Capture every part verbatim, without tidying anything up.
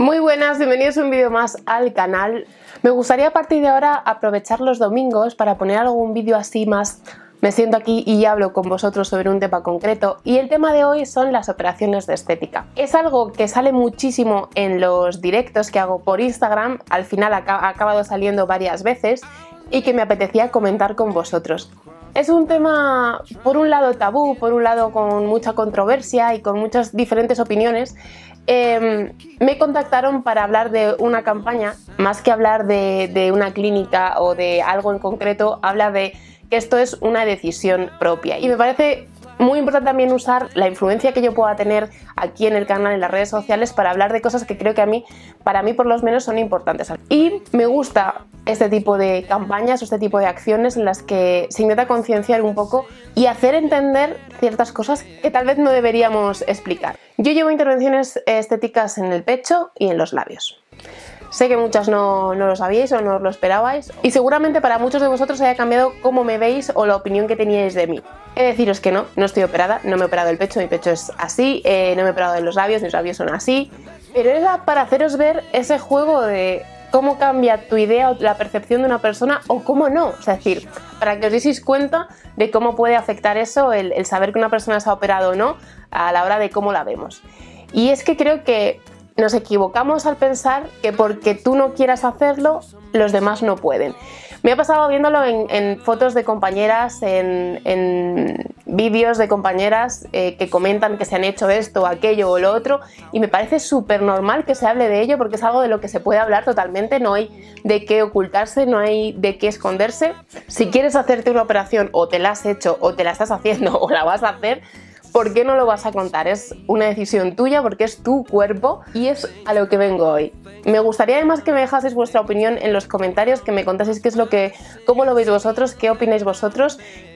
Muy buenas, bienvenidos a un vídeo más al canal. Me gustaría a partir de ahora aprovechar los domingos para poner algún vídeo así más, me siento aquí y hablo con vosotros sobre un tema concreto, y el tema de hoy son las operaciones de estética. Es algo que sale muchísimo en los directos que hago por Instagram, al final ha acabado saliendo varias veces y que me apetecía comentar con vosotros. Es un tema, por un lado tabú, por un lado con mucha controversia y con muchas diferentes opiniones. Eh, me contactaron para hablar de una campaña, más que hablar de, de una clínica o de algo en concreto, habla de que esto es una decisión propia. Y me parece muy importante también usar la influencia que yo pueda tener aquí en el canal, en las redes sociales, para hablar de cosas que creo que a mí, para mí por lo menos, son importantes. Y me gusta este tipo de campañas o este tipo de acciones en las que se intenta concienciar un poco y hacer entender ciertas cosas que tal vez no deberíamos explicar. Yo llevo intervenciones estéticas en el pecho y en los labios. Sé que muchas no, no lo sabíais o no os lo esperabais, y seguramente para muchos de vosotros haya cambiado cómo me veis o la opinión que teníais de mí. He de deciros que no, no estoy operada, no me he operado el pecho, mi pecho es así, eh, no me he operado en los labios, mis labios son así, pero era para haceros ver ese juego de cómo cambia tu idea o la percepción de una persona o cómo no. Es decir, para que os deis cuenta de cómo puede afectar eso, el, el saber que una persona se ha operado o no, a la hora de cómo la vemos. Y es que creo que nos equivocamos al pensar que porque tú no quieras hacerlo, los demás no pueden. Me ha pasado viéndolo en, en fotos de compañeras, en, en vídeos de compañeras eh, que comentan que se han hecho esto, aquello o lo otro, y me parece súper normal que se hable de ello porque es algo de lo que se puede hablar totalmente, no hay de qué ocultarse, no hay de qué esconderse. Si quieres hacerte una operación o te la has hecho o te la estás haciendo o la vas a hacer, ¿por qué no lo vas a contar? Es una decisión tuya porque es tu cuerpo y es a lo que vengo hoy. Me gustaría además que me dejaseis vuestra opinión en los comentarios, que me contaseis qué es lo que, cómo lo veis vosotros, qué opináis vosotros,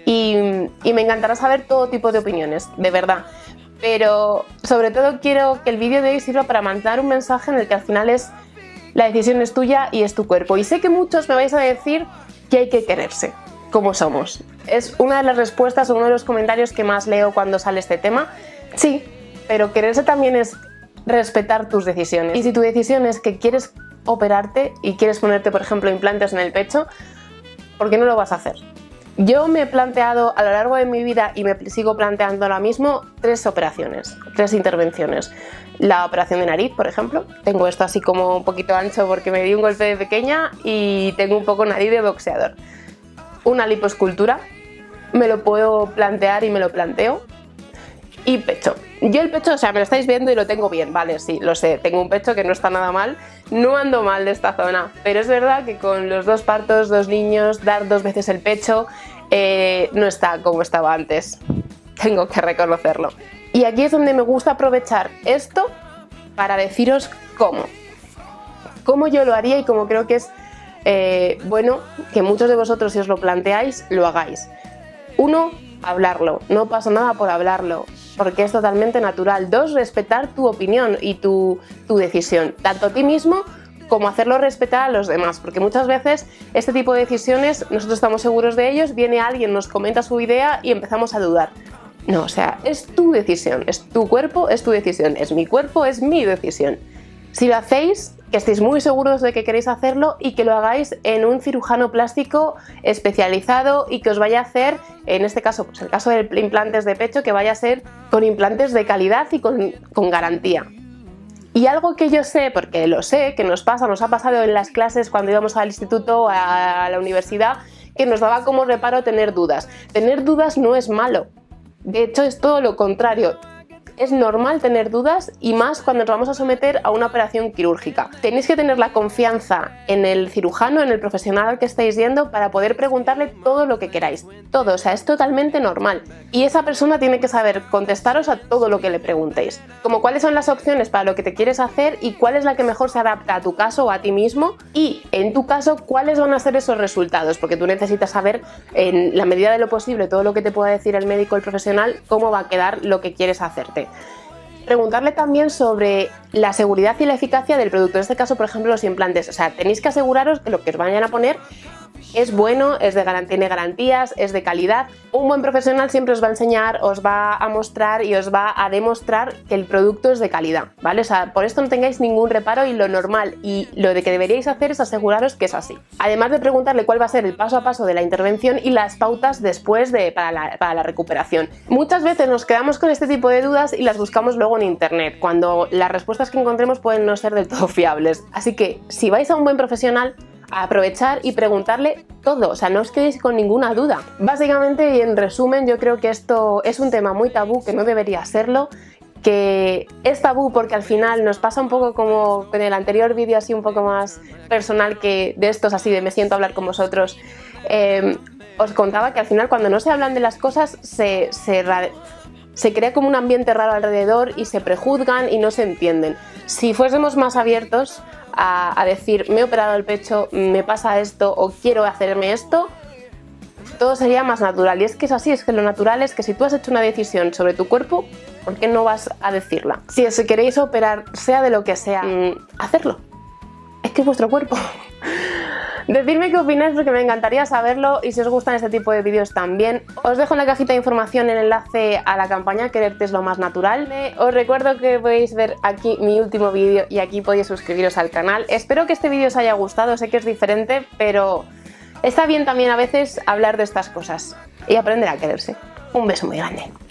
y, y me encantará saber todo tipo de opiniones, de verdad. Pero sobre todo quiero que el vídeo de hoy sirva para mandar un mensaje en el que al final es la decisión es tuya y es tu cuerpo. Y sé que muchos me vais a decir que hay que quererse como somos. Es una de las respuestas o uno de los comentarios que más leo cuando sale este tema. Sí, pero quererse también es respetar tus decisiones. Y si tu decisión es que quieres operarte y quieres ponerte, por ejemplo, implantes en el pecho, ¿por qué no lo vas a hacer? Yo me he planteado a lo largo de mi vida, y me sigo planteando ahora mismo, tres operaciones, tres intervenciones. La operación de nariz, por ejemplo. Tengo esto así como un poquito ancho porque me di un golpe de pequeña y tengo un poco nariz de boxeador. Una lipoescultura, me lo puedo plantear y me lo planteo. Y pecho. Yo el pecho, o sea, me lo estáis viendo y lo tengo bien, vale, sí, lo sé, tengo un pecho que no está nada mal, no ando mal de esta zona, pero es verdad que con los dos partos, dos niños, dar dos veces el pecho, eh, no está como estaba antes, tengo que reconocerlo. Y aquí es donde me gusta aprovechar esto para deciros cómo. Cómo yo lo haría y cómo creo que es Eh, bueno, que muchos de vosotros, si os lo planteáis, lo hagáis. Uno, hablarlo, no pasa nada por hablarlo, porque es totalmente natural. Dos, respetar tu opinión y tu, tu decisión, tanto a ti mismo como hacerlo respetar a los demás, porque muchas veces este tipo de decisiones, nosotros estamos seguros de ellos, viene alguien, nos comenta su idea y empezamos a dudar. No, o sea, es tu decisión, es tu cuerpo, es tu decisión, es mi cuerpo, es mi decisión. Si lo hacéis, que estéis muy seguros de que queréis hacerlo y que lo hagáis en un cirujano plástico especializado y que os vaya a hacer, en este caso, pues el caso de implantes de pecho, que vaya a ser con implantes de calidad y con, con garantía. Y algo que yo sé, porque lo sé, que nos pasa, nos ha pasado en las clases cuando íbamos al instituto, a la universidad, que nos daba como reparo tener dudas. Tener dudas no es malo, de hecho es todo lo contrario. Es normal tener dudas, y más cuando nos vamos a someter a una operación quirúrgica. Tenéis que tener la confianza en el cirujano, en el profesional al que estáis yendo, para poder preguntarle todo lo que queráis. Todo, o sea, es totalmente normal. Y esa persona tiene que saber contestaros a todo lo que le preguntéis. Como cuáles son las opciones para lo que te quieres hacer y cuál es la que mejor se adapta a tu caso o a ti mismo, y en tu caso cuáles van a ser esos resultados, porque tú necesitas saber, en la medida de lo posible, todo lo que te pueda decir el médico, el profesional, cómo va a quedar lo que quieres hacerte. Preguntarle también sobre la seguridad y la eficacia del producto, en este caso, por ejemplo, los implantes. O sea, tenéis que aseguraros que lo que os vayan a poner es bueno, es de garantía, tiene garantías, es de calidad. Un buen profesional siempre os va a enseñar, os va a mostrar y os va a demostrar que el producto es de calidad, ¿vale? O sea, por esto no tengáis ningún reparo y lo normal y lo de que deberíais hacer es aseguraros que es así. Además de preguntarle cuál va a ser el paso a paso de la intervención y las pautas después de, para, la, para la recuperación. Muchas veces nos quedamos con este tipo de dudas y las buscamos luego en internet, cuando las respuestas que encontremos pueden no ser del todo fiables. Así que si vais a un buen profesional, a aprovechar y preguntarle todo, o sea, no os quedéis con ninguna duda. Básicamente y en resumen, yo creo que esto es un tema muy tabú, que no debería serlo, que es tabú porque al final nos pasa un poco como en el anterior vídeo así un poco más personal que de estos así de me siento a hablar con vosotros. Eh, os contaba que al final cuando no se hablan de las cosas se, se, se crea como un ambiente raro alrededor y se prejuzgan y no se entienden. Si fuésemos más abiertos a, a decir me he operado el pecho, me pasa esto o quiero hacerme esto, todo sería más natural. Y es que es así, es que lo natural es que si tú has hecho una decisión sobre tu cuerpo, ¿por qué no vas a decirla? Si os queréis operar, sea de lo que sea, mmm, hacerlo. Es que es vuestro cuerpo. Decidme qué opináis porque me encantaría saberlo y si os gustan este tipo de vídeos también. Os dejo en la cajita de información el enlace a la campaña Quererte es lo más natural. Os recuerdo que podéis ver aquí mi último vídeo y aquí podéis suscribiros al canal. Espero que este vídeo os haya gustado, sé que es diferente, pero está bien también a veces hablar de estas cosas y aprender a quererse. Un beso muy grande.